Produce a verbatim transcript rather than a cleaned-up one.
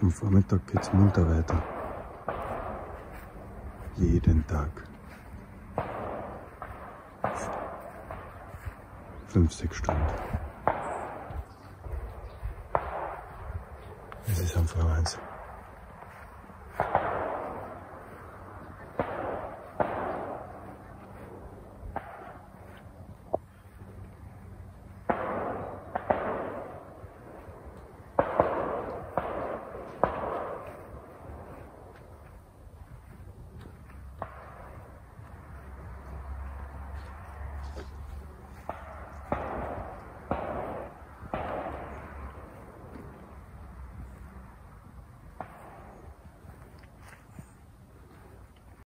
Am Vormittag geht's munter weiter. Jeden Tag. Fünf, sechs Stunden. Es ist einfach eins.